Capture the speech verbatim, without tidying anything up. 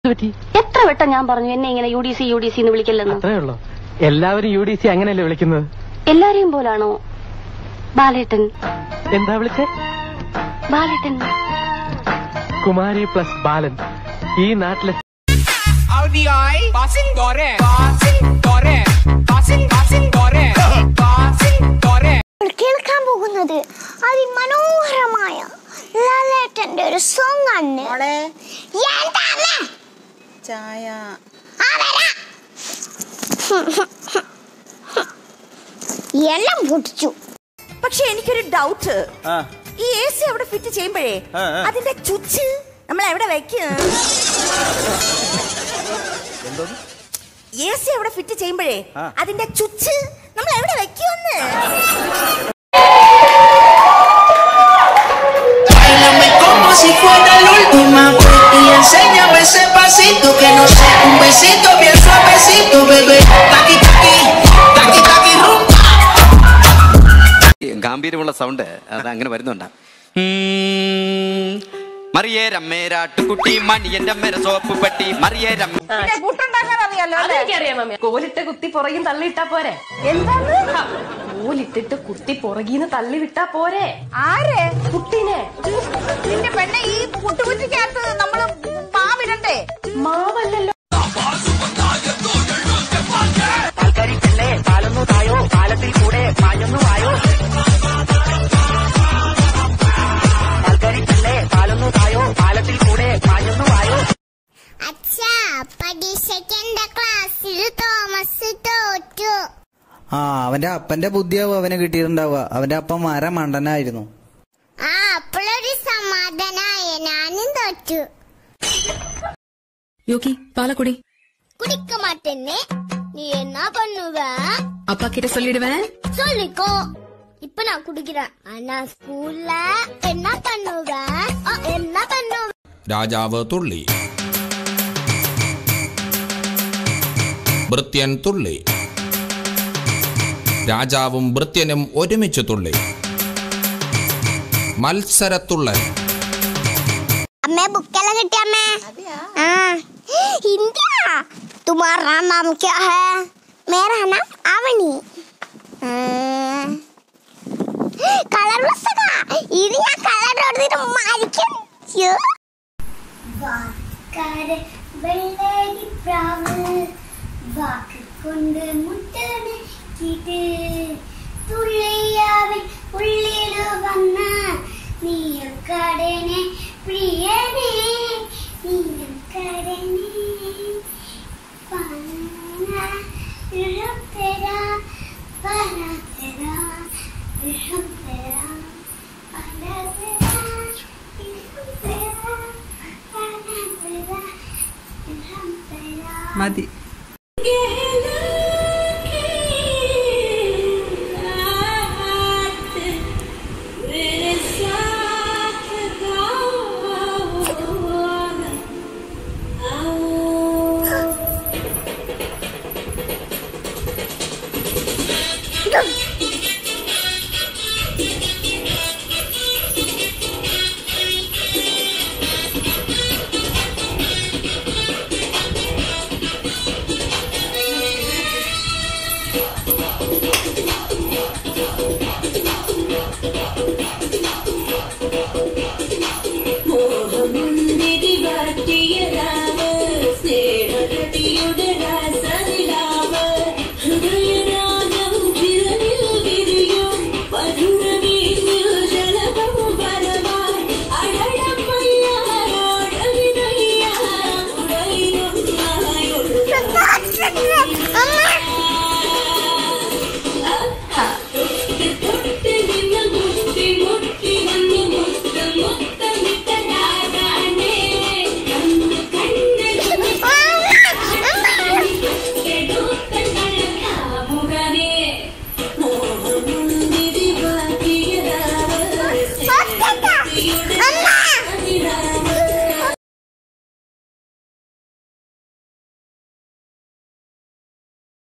എത്ര വട്ടം ഞാൻ പറഞ്ഞു എന്നെ ഇങ്ങനെ U D C U D C എന്ന് വിളിക്കല്ലെന്ന്. അത്രേ ഉള്ളൂ. എല്ലാവരും യു ഡി സി അങ്ങനെയല്ലേ വിളിക്കുന്നത്? എല്ലാരെയും പോലാണോ ബാലേട്ടൻ? എന്താ വിളിച്ചേ? ബാലേട്ടൻ. കുമാരി പ്ലസ് ബാലൻ ഈ നാട്ടിലെ കേൾക്കാൻ പോകുന്നത് അതിമനോഹരമായ ലാലേട്ടന്റെ ഒരു സോങ് ആണ്. ചായ എല്ലാം പൊട്ടിച്ചു. പക്ഷെ എനിക്കൊരു ഡൗട്ട്, ഈ എ സി അവിടെ ഫിറ്റ് ചെയ്യുമ്പോഴേ അതിന്റെ സ്വിച്ച് നമ്മൾ എവിടെ വെക്കും? എ സി അവിടെ ഫിറ്റ് ചെയ്യുമ്പോഴേ അതിന്റെ സ്വിച്ച് നമ്മൾ എവിടെ വെക്കുമെന്ന്? Si fuera la última y enséñame ese pasito que no sé, un besito bien suavecito, bebé. Taqui taqui, taqui taqui rumba. ഗാംഭീര്യമുള്ള സൗണ്ട് അത് അങ്ങനെ വരുന്നുണ്ടാ. മറിയേ രമ്മേരാട്ടുകുട്ടി മണിയന്റെ അമ്മേര സോപ്പ് പെട്ടി മറിയേ രമ്മ. കോലിട്ട് കുത്തി പുറകിൽ തള്ളിയിട്ടാ പോരെ? എന്താണ് കോലിട്ടിട്ട് കുത്തി പുറകിന്ന് തള്ളി വിട്ടാ പോരെ? ആരെ? കുട്ടിനെ. നിന്റെ പെണ്ണെ ഈ കുട്ടുകുറ്റിക്കകത്ത് നമ്മള് മാവിടണ്ടേ? മാവല്ലല്ലോ. പാലൊന്നു തായോ പാലത്തിൽ കൂടെ പാഞ്ഞൊന്നു വായോ പാലൊന്നു തായോ പാലത്തിൽ കൂടെ പാഞ്ഞൊന്നു വായോ. അച്ഛാ പരീക്ഷയ്ക്ക് എന്റെ ക്ലാസ്സിൽ തോമസ് തോറ്റു. ആ അവന്റെ അപ്പന്റെ ബുദ്ധിയാവും അവന് കിട്ടിയിട്ടുണ്ടാവുക. അവന്റെ അപ്പൻ മര മണ്ടനായിരുന്നു. ആ അപ്പോഴൊരു സമാധാനായ. ഞാനും തോറ്റു. யோகி பால குடி. குடிக்க மாட்டேன்னு நீ என்ன பண்ணுவ? அப்பா கிட்ட சொல்லிடுவேன். சொல்லிக்கோ. இப்ப நான் குடிக்கிறேன். ஆனா ஸ்கூல்ல என்ன பண்ணுவ? என்ன பண்ணுவ? രാജാവ് തുള്ളി, ഭൃത്യൻ തുള്ളി, രാജാവും ഭൃത്യനും ഒരുമിച്ച് തുള്ളി. മത്സരത്തുള്ളൻ. അമ്മേ ബുക്കെല്ലാം കിട്ടിയ അമ്മേ? हिंदी तुम्हारा नाम क्या है? मेरा नाम आवनी. കളർ പുസ്തക ഇത് ഞാൻ കളർ എടുത്തിട്ട് മാരിക്കും. വാക്കാരെ വെള്ളരി പ്രാവ് വാക്ക് കൊണ്ട് മുട്ടനക്കിട്ട് തുള്ളിയാവിൻ ഉള്ളിൽ വന്ന നീയക്കടനെ പ്രിയനേ നീയക്കടനെ പന ഇഴപ്പെരാ പനതെരാ ഇഴപ്പെരാ പനതെരാ ഇഴപ്പെരാ പനതെരാ ഇഴപ്പെരാ. മതി. Go.